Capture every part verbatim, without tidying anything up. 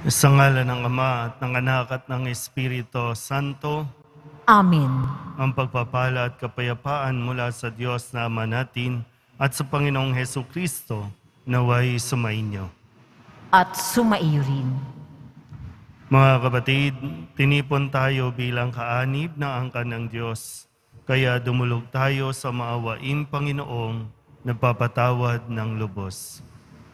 Sa ngalan ng Ama at ng Anak at ng Espiritu Santo, Amen. ang pagpapala at kapayapaan mula sa Diyos na Ama natin at sa Panginoong Heso Kristo naway sumainyo. At sumaiyo rin. Mga kapatid, tinipon tayo bilang kaanib na angkan ng Diyos, kaya dumulog tayo sa maawaing Panginoong nagpapatawad ng lubos.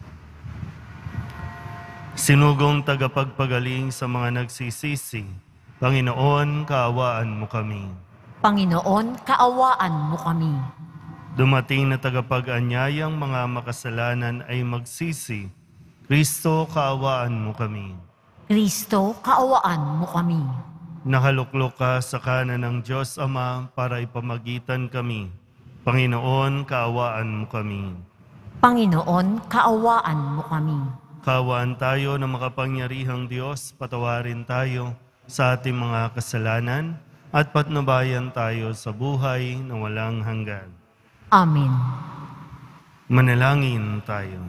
Sinugong tagapagpagaling sa mga nagsisisi, Panginoon, kaawaan mo kami. Panginoon, kaawaan mo kami. Dumating na tagapag-anyayang mga makasalanan ay magsisi, Kristo, kaawaan mo kami. Kristo, kaawaan mo kami. Nakaluklok ka sa kanan ng Diyos Ama para ipamagitan kami. Panginoon, kaawaan mo kami. Panginoon, kaawaan mo kami. Kaawaan tayo ng makapangyarihang Diyos, patawarin tayo sa ating mga kasalanan at patnubayan tayo sa buhay na walang hanggan. Amen. Manalangin tayo.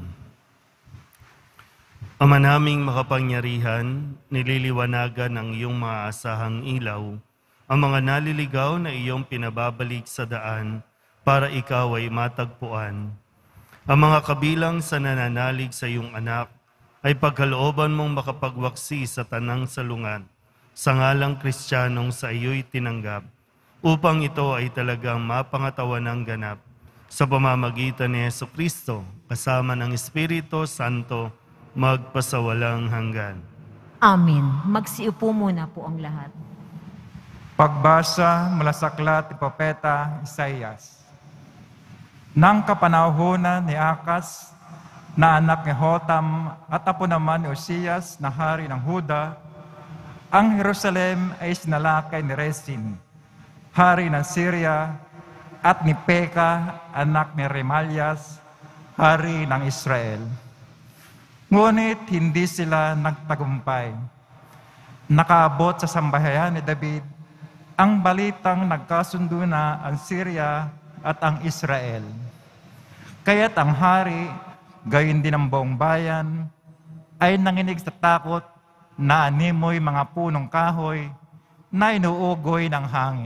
Ama naming makapangyarihan, nililiwanagan ng iyong maaasahang ilaw, ang mga naliligaw na iyong pinababalik sa daan para ikaw ay matagpuan. Ang mga kabilang sa nananalig sa iyong anak ay pagkalooban mong makapagwaksi sa tanang salungan, sa ngalang Kristiyanong sa iyo'y tinanggap, upang ito ay talagang mapangatawan ng ganap sa pamamagitan ni Heso Kristo, kasama ng Espiritu Santo, magpasawalang hanggan. Amen. Magsiupo muna po ang lahat. Pagbasa mula sa aklat ni Propeta Isaias. Nang kapanahonan ni Akas, na anak ni Hotam at apo naman ni Osias na hari ng Huda, ang Jerusalem ay sinalakay ni Rezin, hari ng Syria, at ni Peka, anak ni Remalias, hari ng Israel. Ngunit hindi sila nagtagumpay. Nakaabot sa sambahayan ni David ang balitang nagkasundo na ang Syria at ang Israel. Kaya't ang hari, gayon din ang buong bayan, ay nanginig sa takot na animoy mga punong kahoy na inuugoy ng hangin.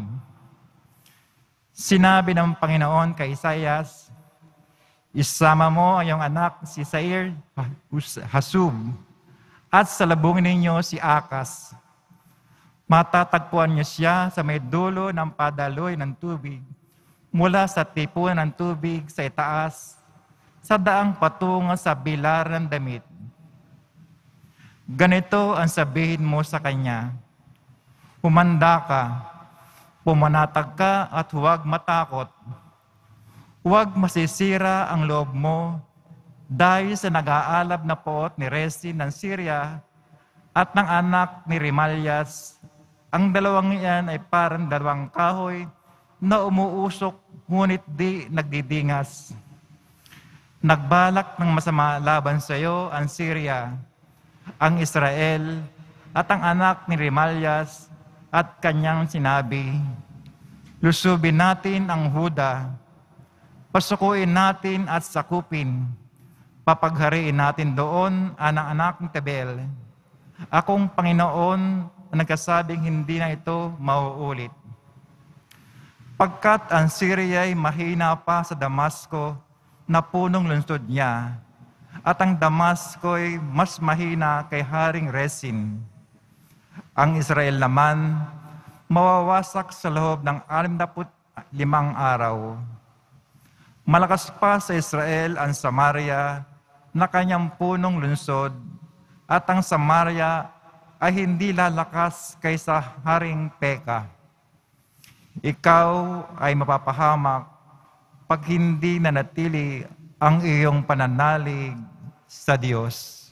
Sinabi ng Panginoon kay Isaias, isama mo ang iyong anak si Sair Hasub at salubungin ninyo si Akas. Matatagpuan niyo siya sa may dulo ng padaloy ng tubig mula sa tipuan ng tubig sa itaas sa daang patungo sa bilar ng damit. Ganito ang sabihin mo sa kanya, humanda ka, pumanatag ka at huwag matakot. Huwag masisira ang loob mo dahil sa nag-aalab na poot ni Rezin ng Syria at ng anak ni Remalias. Ang dalawang iyan ay parang dalawang kahoy na umuusok ngunit di nagdidingas. Nagbalak ng masama laban sa iyo ang Syria, ang Israel, at ang anak ni Remalias, at kanyang sinabi, lusubin natin ang Huda, pasukuin natin at sakupin, papaghariin natin doon ang anak ni Tabel. Akong Panginoon ang nagkasabing hindi na ito mauulit. Pagkat ang Syria ay mahina pa sa Damasco, na punong lungsod niya, at ang Damasco ay mas mahina kay Haring Rezin. Ang Israel naman, mawawasak sa loob ng alimnaput limang araw. Malakas pa sa Israel ang Samaria na kanyang punong lungsod, at ang Samaria ay hindi lalakas kaysa Haring Peka. Ikaw ay mapapahamak pag hindi nanatili ang iyong pananalig sa Diyos.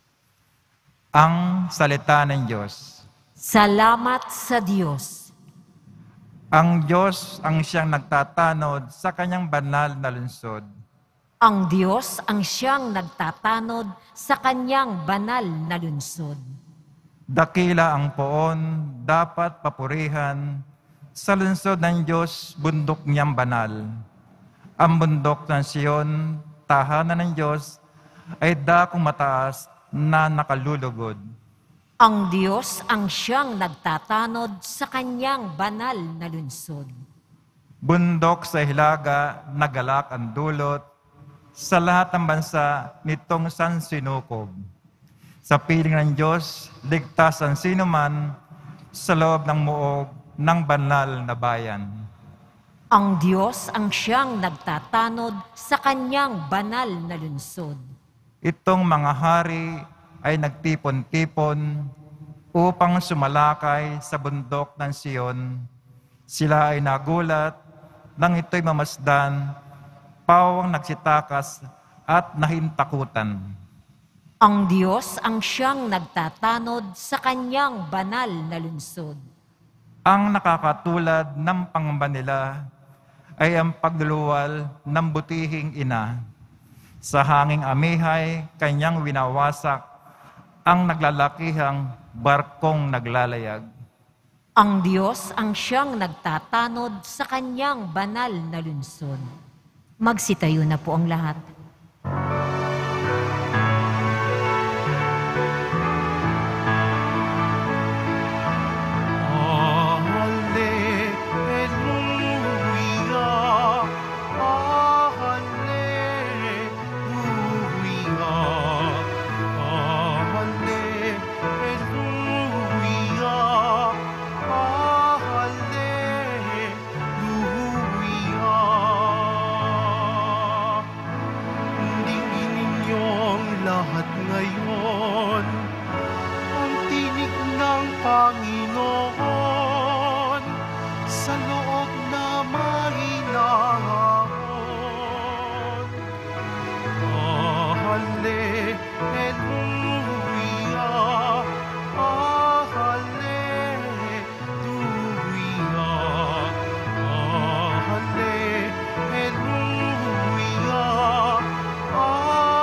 Ang salita ng Diyos. Salamat sa Diyos. Ang Diyos ang siyang nagtatanod sa kanyang banal na lungsod. Ang Diyos ang siyang nagtatanod sa kanyang banal na lungsod. Dakila ang poon, dapat papurihan, sa lungsod ng Diyos, bundok niyang banal. Ang bundok ng Sion, tahanan ng Diyos, ay dakong mataas na nakalulugod. Ang Diyos ang siyang nagtatanod sa kanyang banal na lungsod. Bundok sa hilaga, nagalak ang dulot, sa lahat ng bansa nitong sansinukob. Sa piling ng Diyos, ligtas ang sinuman sa loob ng muog ng banal na bayan. Ang Diyos ang siyang nagtatanod sa kanyang banal na lungsod. Itong mga hari ay nagtipon-tipon upang sumalakay sa bundok ng Siyon. Sila ay nagulat nang ito'y mamasdan, pawang nagsitakas at nahintakutan. Ang Diyos ang siyang nagtatanod sa kanyang banal na lungsod. Ang nakakatulad ng pangamba nila ay ang pagluluwal ng butihing ina. Sa hanging amihay, kanyang winawasak ang naglalakihang barkong naglalayag. Ang Diyos ang siyang nagtatanod sa kanyang banal na lungsod. Magsitayo na po ang lahat. Lahat ngayon, ang tinig ng Panginoon sa loob na mahinahon. Oh, hallelujah, oh, hallelujah, oh, hallelujah, oh,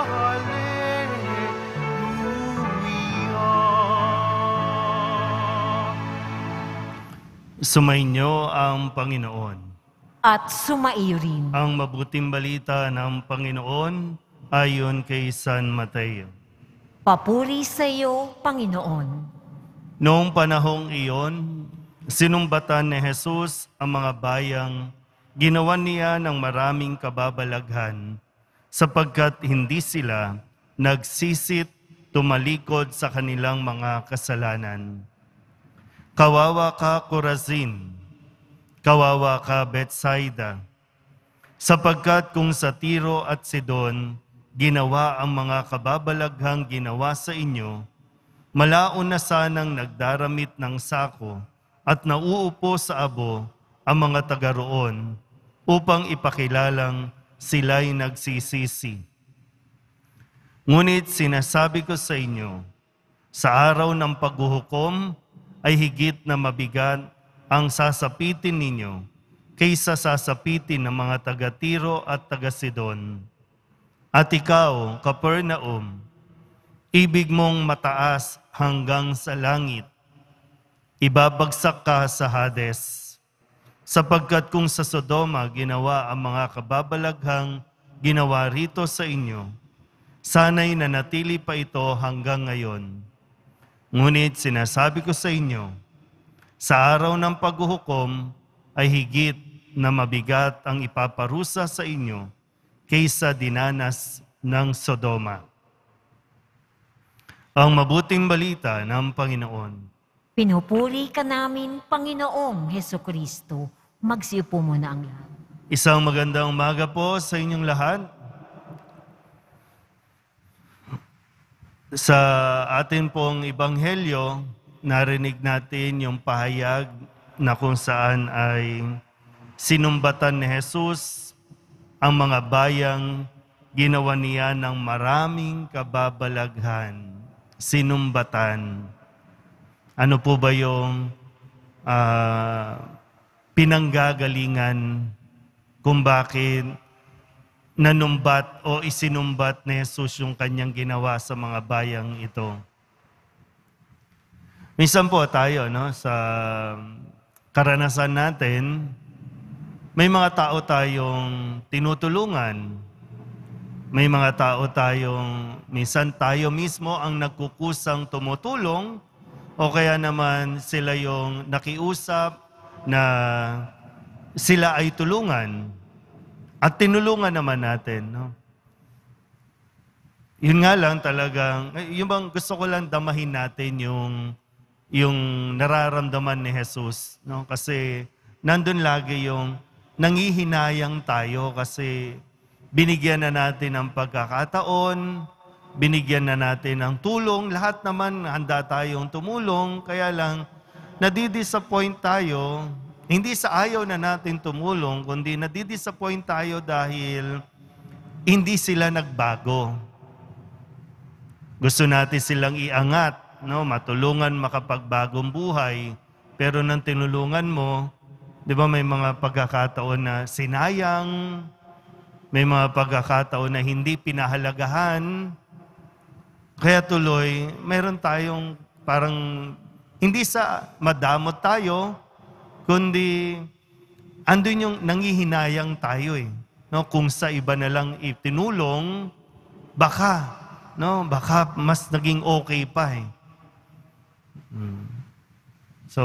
Sumainyo ang Panginoon. At sumaiyo rin. Ang mabuting balita ng Panginoon ayon kay San Mateo. Papuri sa iyo, Panginoon. Noong panahong iyon, sinumbatan ni Jesus ang mga bayang ginawan niya ng maraming kababalaghan sapagkat hindi sila nagsisit tumalikod sa kanilang mga kasalanan. Kawawa ka, Corazin. Kawawa ka, Bethsaida. Sapagkat kung sa Tiro at Sidon, ginawa ang mga kababalaghang ginawa sa inyo, malaon na sanang nagdaramit ng sako at nauupo sa abo ang mga taga roon upang ipakilalang sila'y nagsisisi. Ngunit sinasabi ko sa inyo, sa araw ng paghuhukom, ay higit na mabigat ang sasapitin ninyo kaysa sasapitin ng mga taga-Tiro at taga-Sidon. At ikaw, Capernaum, ibig mong mataas hanggang sa langit, ibabagsak ka sa Hades, sapagkat kung sa Sodoma ginawa ang mga kababalaghang ginawa rito sa inyo, sana'y nanatili pa ito hanggang ngayon. Ngunit sinasabi ko sa inyo, sa araw ng paghuhukom ay higit na mabigat ang ipaparusa sa inyo kaysa dinanas ng Sodoma. Ang mabuting balita ng Panginoon. Pinupuri ka namin, Panginoong Hesukristo. Magsiupo muna ang lahat. Isang magandang umaga po sa inyong lahat. Sa atin pong ebanghelyo, narinig natin yung pahayag na kung saan ay sinumbatan ni Jesus ang mga bayang ginawa niya ng maraming kababalaghan. Sinumbatan. Ano po ba yung uh, pinanggagalingan kung bakit nanumbat o isinumbat ni Jesus yung kanyang ginawa sa mga bayang ito? Minsan po tayo, no, sa karanasan natin, may mga tao tayong tinutulungan. May mga tao tayong, minsan tayo mismo ang nagkukusang tumutulong o kaya naman sila yung nakiusap na sila ay tulungan. At tinulungan naman natin. No? Yun nga lang talagang, yung bang gusto ko lang damahin natin yung, yung nararamdaman ni Jesus. No? Kasi nandun lagi yung nangihinayang tayo kasi binigyan na natin ng pagkakataon, binigyan na natin ng tulong, lahat naman handa tayong tumulong, kaya lang nadidisappoint tayo, hindi sa ayaw na natin tumulong, kundi nadidisappoint tayo dahil hindi sila nagbago. Gusto natin silang iangat, no? Matulungan makapagbagong buhay, pero nang tinulungan mo, di ba may mga pagkakataon na sinayang, may mga pagkakataon na hindi pinahalagahan, kaya tuloy, mayroon tayong parang hindi sa madamot tayo, kundi andun yung nangihinayang tayo eh. No, kung sa iba na lang itinulong, baka, no, baka mas naging okay pa eh. Hmm. So,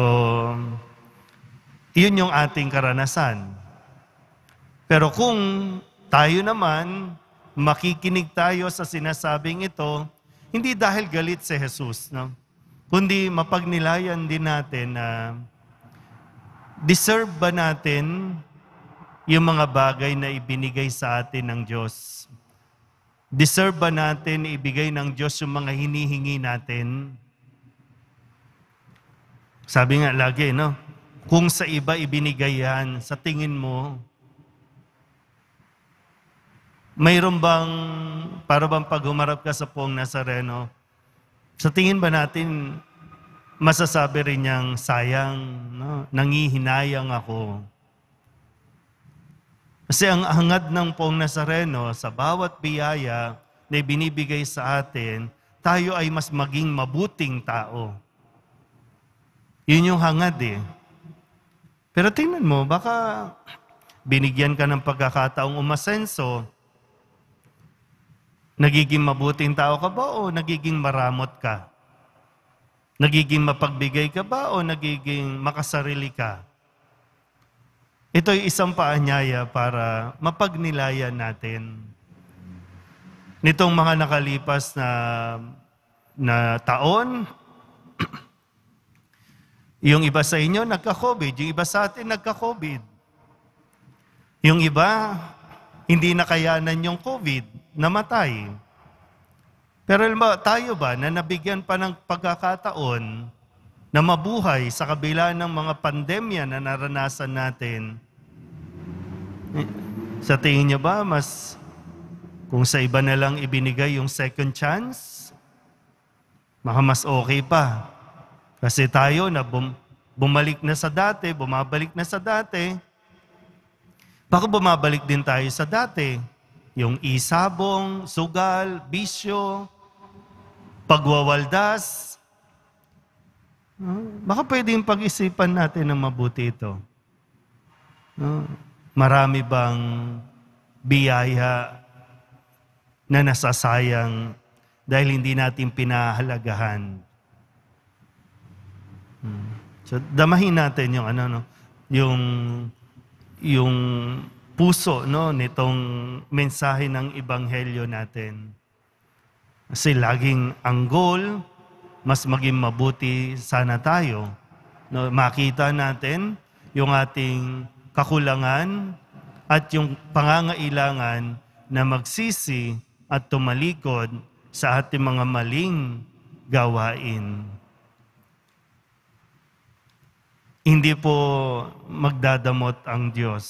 yun yung ating karanasan. Pero kung tayo naman, makikinig tayo sa sinasabing ito, hindi dahil galit si Jesus, no? Kundi mapagnilayan din natin na deserve ba natin yung mga bagay na ibinigay sa atin ng Diyos? Deserve ba natin ibigay ng Diyos yung mga hinihingi natin? Sabi nga lagi, no? Kung sa iba ibinigay yan, sa tingin mo, mayroon bang, para bang pag humarap ka sa Poong Nazareno, sa tingin ba natin, masasabi rin niyang sayang, no? Nangihinayang ako. Kasi ang hangad ng Poong Nazareno sa bawat biyaya na binibigay sa atin, tayo ay mas maging mabuting tao. Yun yung hangad eh. Pero tingnan mo, baka binigyan ka ng pagkakataong umasenso, nagiging mabuting tao ka ba o nagiging maramot ka? Nagiging mapagbigay ka ba o nagiging makasarili ka? Ito'y isang paanyaya para mapagnilayan natin. Nitong mga nakalipas na, na taon, yung iba sa inyo nagka-COVID, yung iba sa atin nagka-COVID. Yung iba, hindi nakayanan yung COVID, namatay. Pero ba, tayo ba na nabigyan pa ng pagkakataon na mabuhay sa kabila ng mga pandemya na naranasan natin, sa tingin niyo ba, mas kung sa iba na lang ibinigay yung second chance, baka mas okay pa. Kasi tayo na bum- bumalik na sa dati, bumabalik na sa dati, baka bumabalik din tayo sa dati. Yung isabong, sugal, bisyo, pagwawaldas. Baka pwedeng pag-isipan natin ng mabuti ito. Marami bang biyaya na nasasayang dahil hindi natin pinahalagahan? So, damahin natin yung ano, no, yung yung puso, no, nitong mensahe ng ebanghelyo natin. Kasi laging ang goal, mas maging mabuti sana tayo. No, makita natin yung ating kakulangan at yung pangangailangan na magsisi at tumalikod sa ating mga maling gawain. Hindi po magdadamot ang Diyos.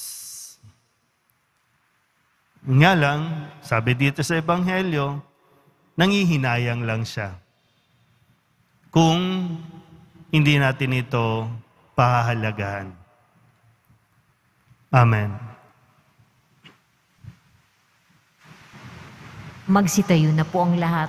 Nga lang, sabi dito sa Ebanghelyo, nangihinayang lang siya. Kung hindi natin ito pahahalagahan. Amen. Magsitayo na po ang lahat.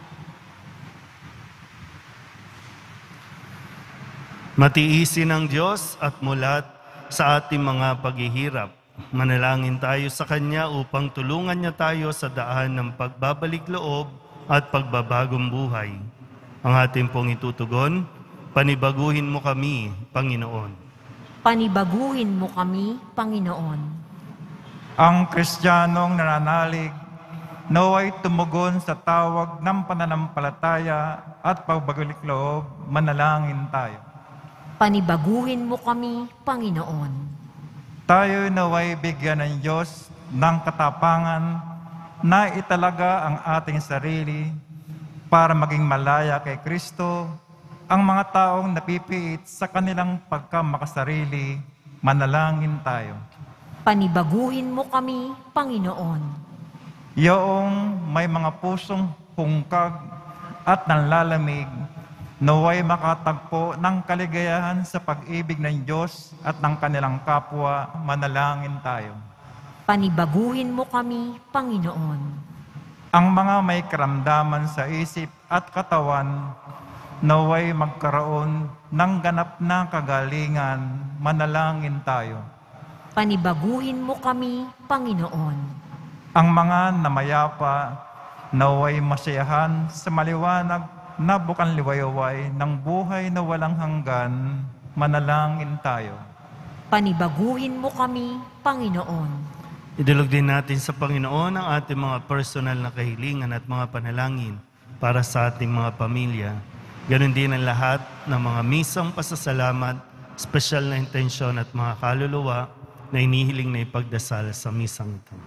Matiisin ng Diyos at mulat sa ating mga paghihirap. Manalangin tayo sa Kanya upang tulungan niya tayo sa daan ng pagbabalik loob at pagbabagong buhay. Ang ating pong itutugon, panibaguhin mo kami, Panginoon. Panibaguhin mo kami, Panginoon. Ang Kristiyanong nananalig, naway tumugon sa tawag ng pananampalataya at pagbagalik loob, manalangin tayo. Panibaguhin mo kami, Panginoon. Tayo naway bigyan ng Diyos ng katapangan na italaga ang ating sarili para maging malaya kay Kristo, ang mga taong napipiit sa kanilang pagkamakasarili, manalangin tayo. Panibaguhin mo kami, Panginoon. Yoong may mga pusong hungkag at nanlalamig, naway makatagpo ng kaligayahan sa pag-ibig ng Diyos at ng kanilang kapwa, manalangin tayo. Panibaguhin mo kami, Panginoon. Ang mga may karamdaman sa isip at katawan, naway magkaroon ng ganap na kagalingan, manalangin tayo. Panibaguhin mo kami, Panginoon. Ang mga namayapa, naway masiyahan sa maliwanag na bukang liwayway ng buhay na walang hanggan, manalangin tayo. Panibaguhin mo kami, Panginoon. Idulog din natin sa Panginoon ang ating mga personal na kahilingan at mga panalangin para sa ating mga pamilya. Ganon din ang lahat ng mga misang pasasalamat, special na intensyon at mga kaluluwa na inihiling na ipagdasal sa misang ito.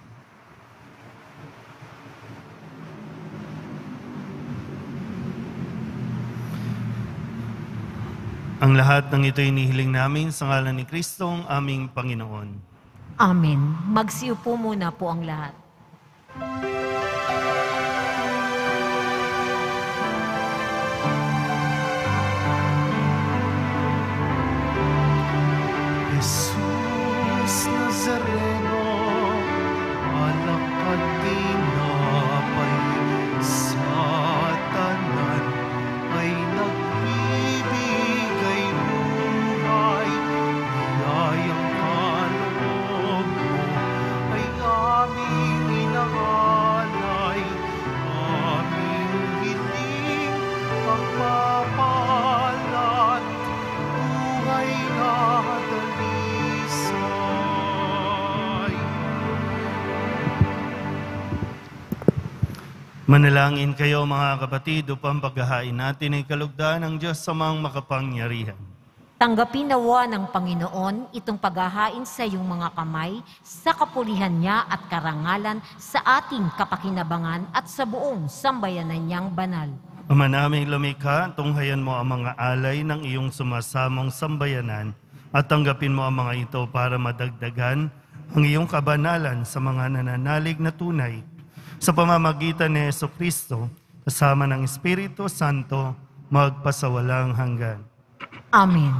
Ang lahat ng ito inihiling namin sa ngalan ni Kristo, ang aming Panginoon. Amen. Magsiupo muna po ang lahat. Jesus Nazareno, alak at tinapay sa tanan ay nagbibigay buhay, biyayang kaloob mo ay aming inaalay, aming hiling pagpapalat, buhay na manalangin kayo mga kapatid upang paghahain natin ay kalugdan ng Diyos sa mga makapangyarihan. Tanggapin nawa ng Panginoon itong paghahain sa iyong mga kamay sa kapulihan niya at karangalan sa ating kapakinabangan at sa buong sambayanan niyang banal. Ama naming lumikha, tunghayan mo ang mga alay ng iyong sumasamong sambayanan at tanggapin mo ang mga ito para madagdagan ang iyong kabanalan sa mga nananalig na tunay sa pamamagitan ni Jesucristo, kasama ng Espiritu Santo, magpasawalang hanggan. Amen.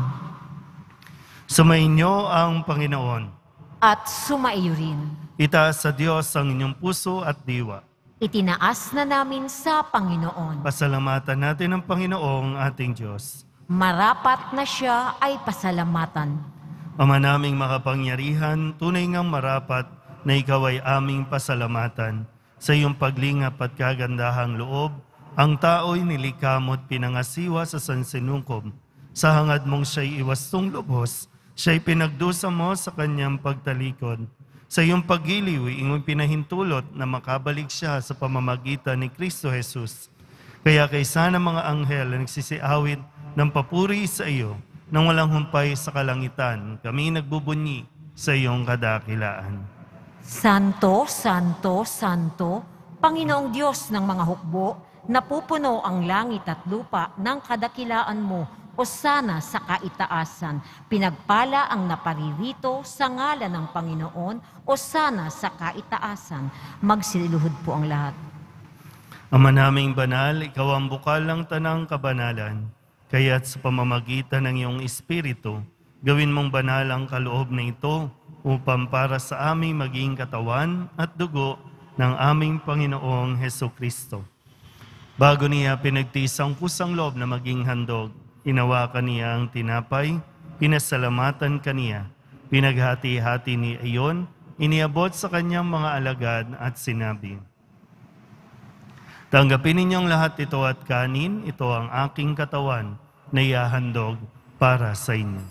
Sumainyo ang Panginoon. At sumaiyo rin. Itaas sa Diyos ang inyong puso at diwa. Itinaas na namin sa Panginoon. Pasalamatan natin ang Panginoong ating Diyos. Marapat na siya ay pasalamatan. Ama naming makapangyarihan, tunay ngang marapat na ikaw ay aming pasalamatan. Sa iyong paglingap at kagandahang loob, ang tao'y nilikha mo't pinangasiwa sa sansinukob. Sa hangad mong siya'y iwastong lubos, siya'y pinagdusa mo sa kanyang pagtalikod. Sa iyong paggiliw, iyong pinahintulot na makabalik siya sa pamamagitan ni Kristo Jesus. Kaya kaysa ng mga anghel na nagsisiawit ng papuri sa iyo, nang walang humpay sa kalangitan, kami nagbubunyi sa iyong kadakilaan. Santo, Santo, Santo, Panginoong Diyos ng mga hukbo, napupuno ang langit at lupa ng kadakilaan mo, o sana sa kaitaasan. Pinagpala ang naparirito sa ngalan ng Panginoon, o sana sa kaitaasan. Magsiluhod po ang lahat. Ama naming banal, ikaw ang bukal ng tanang kabanalan, kaya't sa pamamagitan ng iyong Espiritu, gawin mong banal ang kaloob na ito, upang para sa aming maging katawan at dugo ng aming Panginoong Hesukristo. Bago niya pinagtiis ang kusang loob na maging handog, inawakan niya ang tinapay, pinasalamatan kaniya, pinaghati-hati ni iyon, iniabot sa kanyang mga alagad at sinabi, Tanggapin ninyong lahat ito at kanin, ito ang aking katawan, na ihahandog para sa inyo.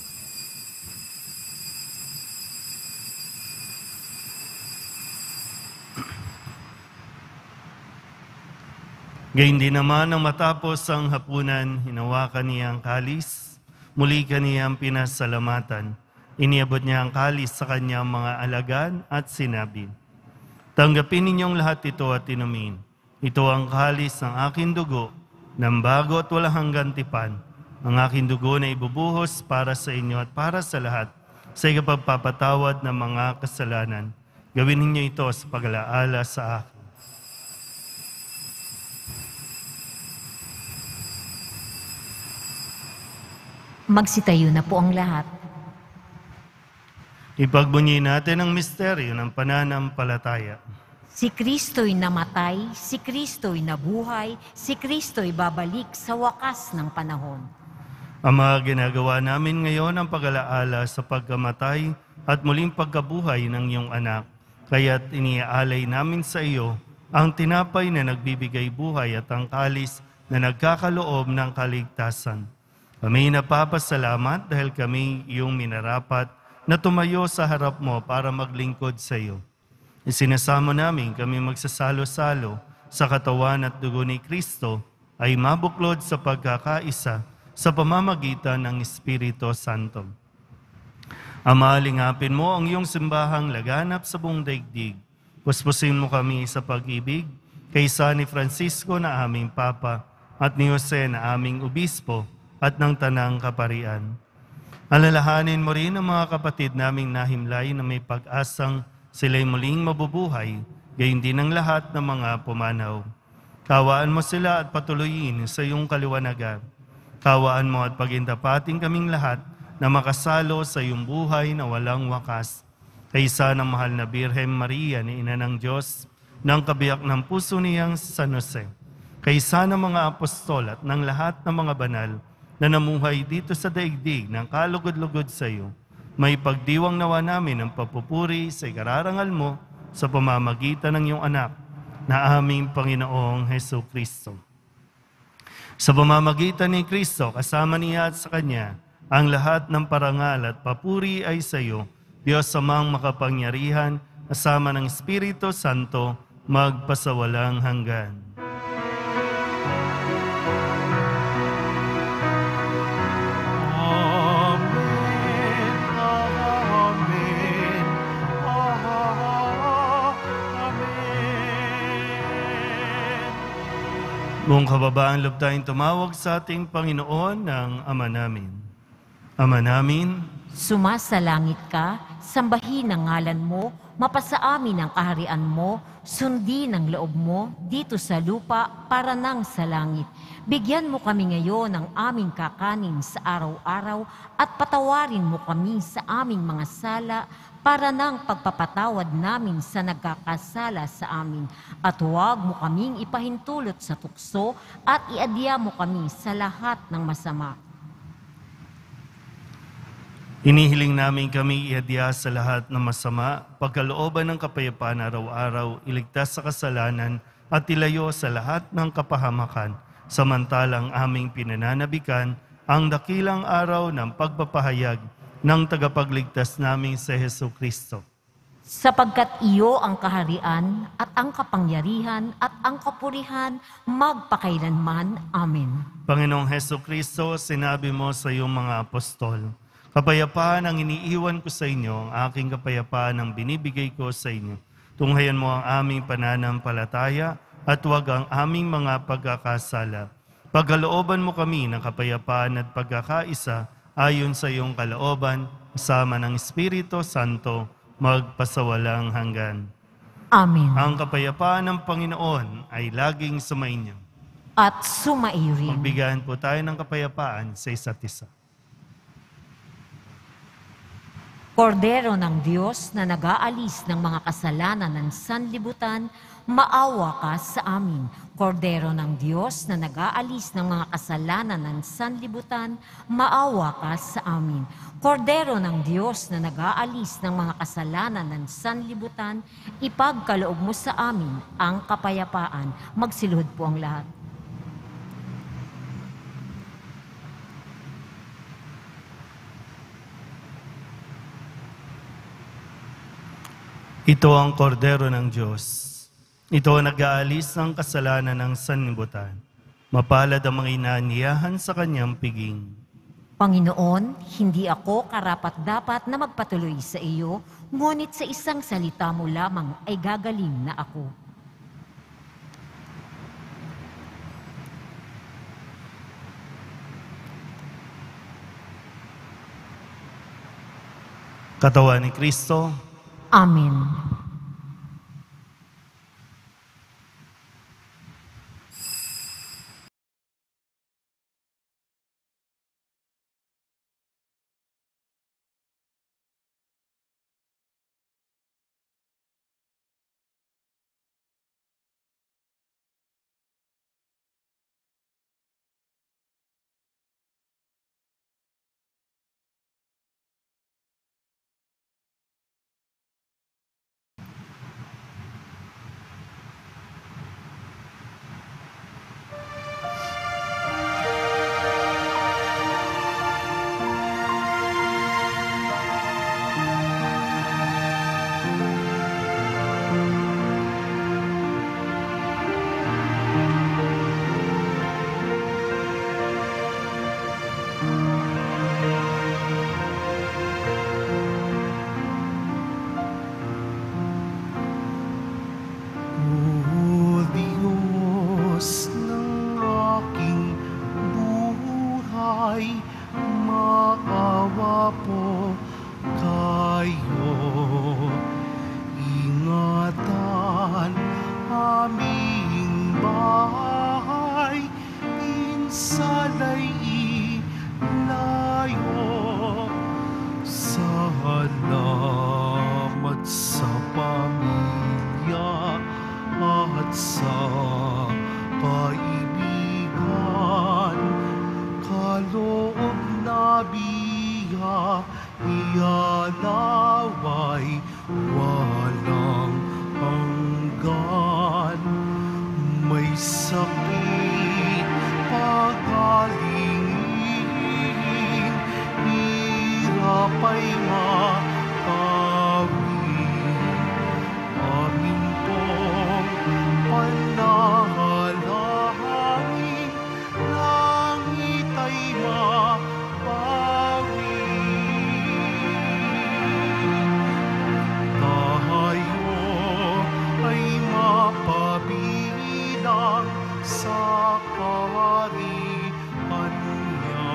Gayun din naman nang matapos ang hapunan, hinawakan niya ang kalis, muli kaniyang pinasalamatan. Iniabot niya ang kalis sa kanyang mga alagad at sinabi, "Tanggapin ninyong lahat ito at inumin. Ito ang kalis ng aking dugo, ng bago at walang hanggang tipan. Ang aking dugo na ibubuhos para sa inyo at para sa lahat, sa ikapagpapatawad ng mga kasalanan. Gawin ninyo ito sa pag-alaala sa akin." Magsitayo na po ang lahat. Ipagbunyi natin ang misteryo ng pananampalataya. Si Kristo'y namatay, si Kristo'y nabuhay, si Kristo'y babalik sa wakas ng panahon. Ama, ginagawa namin ngayon ang pag-alaala sa pagkamatay at muling pagkabuhay ng iyong anak. Kaya't iniaalay namin sa iyo ang tinapay na nagbibigay buhay at ang kalis na nagkakaloob ng kaligtasan. Kami napapasalamat dahil kami iyong minarapat na tumayo sa harap mo para maglingkod sa iyo. Isinasamo namin kami magsasalo-salo sa katawan at dugo ni Kristo ay mabuklod sa pagkakaisa sa pamamagitan ng Espiritu Santo. Ama, lingapin mo ang iyong simbahang laganap sa buong daigdig. Puspusin mo kami sa pag-ibig kaysa ni Francisco na aming Papa at ni Jose na aming Obispo at ng Tanang Kaparian. Alalahanin mo rin ang mga kapatid naming nahimlay na may pag-asang sila'y muling mabubuhay, gayon din ang lahat ng mga pumanaw. Kawaan mo sila at patuloyin sa iyong kaliwanagan. Kawaan mo at pagindapating kaming lahat na makasalo sa iyong buhay na walang wakas. Kaysa ng mahal na Birhen Maria ni Ina ng Diyos, ng kabiyak ng puso niyang San Jose, kaysa ng mga apostol at ng lahat ng mga banal na namuhay dito sa daigdig ng kalugod-lugod sa iyo, may pagdiwang nawa namin ang papupuri sa ikararangal mo sa pamamagitan ng iyong anak na aming Panginoong Hesus Kristo. Sa pamamagitan ni Kristo, kasama niya at sa Kanya, ang lahat ng parangal at papuri ay sa iyo, Diyos Amang makapangyarihan, kasama ng Espiritu Santo, magpasawalang hanggan. Buong kababaan loob tayong tumawag sa ating Panginoon ng Ama namin. Ama namin, Sumasalangit ka, sambahin ang ngalan mo, mapasa amin ang kaharian mo, sundin ang loob mo dito sa lupa para nang sa langit. Bigyan mo kami ngayon ng aming kakanin sa araw-araw at patawarin mo kami sa aming mga sala para ng pagpapatawad namin sa nagkakasala sa amin. At huwag mo kaming ipahintulot sa tukso at iadya mo kami sa lahat ng masama. inihiling namin kami iadya sa lahat ng masama, pagkalooban ng kapayapaan araw-araw, iligtas sa kasalanan at ilayo sa lahat ng kapahamakan, samantalang aming pinananabikan ang dakilang araw ng pagpapahayag ng tagapagligtas naming si Jesucristo. Sapagkat iyo ang kaharian at ang kapangyarihan at ang kapurihan magpakailanman. Amen. Panginoong Jesucristo, sinabi mo sa iyong mga apostol, kapayapaan ang iniiwan ko sa inyo, ang aking kapayapaan ang binibigay ko sa inyo. Tunghayan mo ang aming pananampalataya at huwag ang aming mga pagkakasala. Pagkalooban mo kami ng kapayapaan at pagkakaisa ayon sa iyong kalooban, kasama ng Espiritu Santo, magpasawalang hanggan. Amen. Ang kapayapaan ng Panginoon ay laging sumainyo. At sumaiyo rin. Magbigayan po tayo ng kapayapaan sa isa't isa. Kordero ng Diyos na nag-aalis ng mga kasalanan ng sanlibutan, maawa ka sa amin. Kordero ng Diyos na nag-aalis ng mga kasalanan ng sanlibutan, maawa ka sa amin. Kordero ng Diyos na nag-aalis ng mga kasalanan ng sanlibutan, ipagkaloob mo sa amin ang kapayapaan. Magsiluhod po ang lahat. Ito ang kordero ng Diyos. Ito ang nag-aalis ng kasalanan ng sanlibutan. Mapalad ang mga inaaniyahan sa kanyang piging. Panginoon, hindi ako karapat-dapat na magpatuloy sa iyo, ngunit sa isang salita mo lamang ay gagaling na ako. Katawan ni Kristo, Amen. O Diyos ng aking buhay, maawa po kayo. Ingatan aming bahay, pinsala'y ilayo. Salamat sa pamilya at sa kaibigan, kaloob na biya, ialaway walang hanggan. May sakit pagalingin, hirap ay makawin. Amin pong panalangin, langit ay mapawin. Tayo ay mapabilang sa kaharian niya.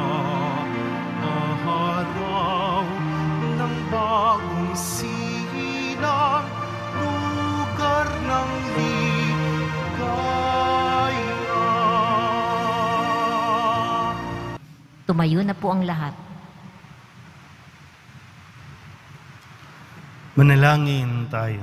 Araw ng bagong silang, lugar ng ligaya. Tumayo na po ang lahat. manalangin tayo.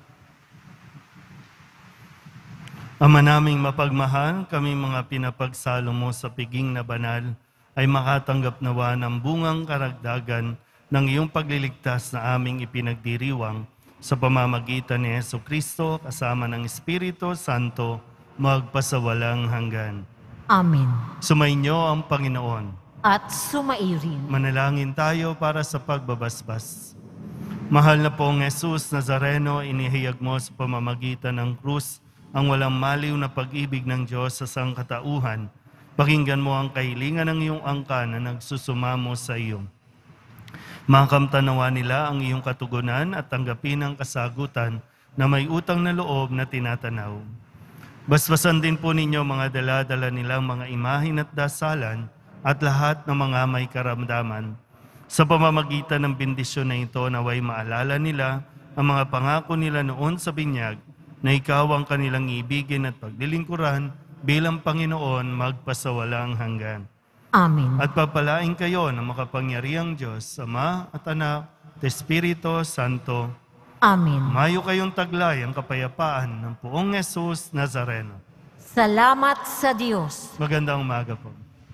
Ama naming mapagmahal, kami mga pinapagsalo mo sa piging na banal, ay makatanggap nawa ng bungang karagdagan ng iyong pagliligtas na aming ipinagdiriwang sa pamamagitan ni Heso Kristo kasama ng Espiritu Santo magpasawalang hanggan. Amen. Sumainyo ang Panginoon. At sumairin. Manalangin tayo para sa pagbabasbas. Mahal na pong Jesus Nazareno, inihayag mo sa pamamagitan ng krus ang walang maliw na pag-ibig ng Diyos sa sangkatauhan. Pakinggan mo ang kahilingan ng iyong angkan na nagsusumamo sa iyo. Makamtanawa nila ang iyong katugunan at tanggapin ang kasagutan na may utang na loob na tinatanaw. Basbasan din po ninyo mga dala-dala nilang mga imahin at dasalan at lahat ng mga may karamdaman. Sa pamamagitan ng bendisyon na ito, naway maalala nila ang mga pangako nila noon sa binyag na ikaw ang kanilang ibigin at paglilingkuran bilang Panginoon magpasawalang hanggan. Amen. At papalain kayo ng makapangyarihang Diyos, Ama at Anak at Espiritu Santo. Amen. Mayo kayong taglay ang kapayapaan ng poong Jesus Nazareno. Salamat sa Diyos. Magandang umaga po.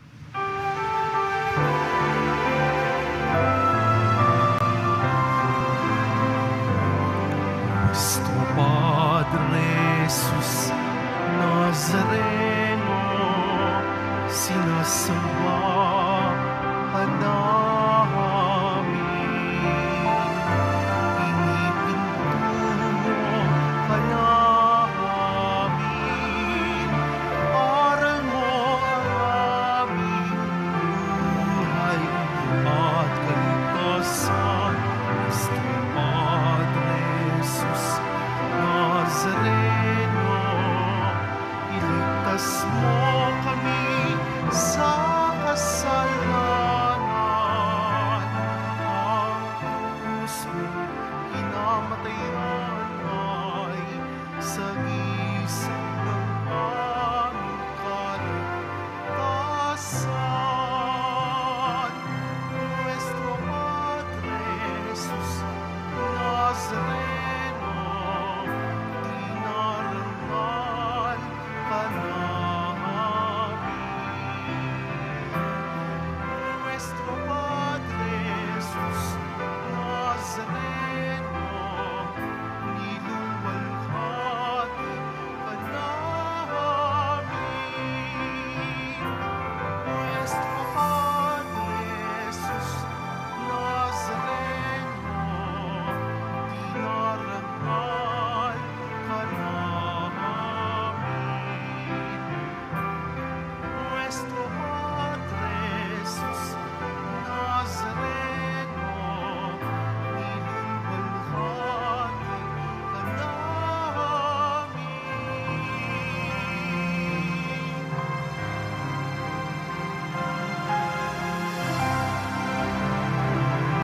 Nuestro Padre Jesus Nazareno, sinasamba ka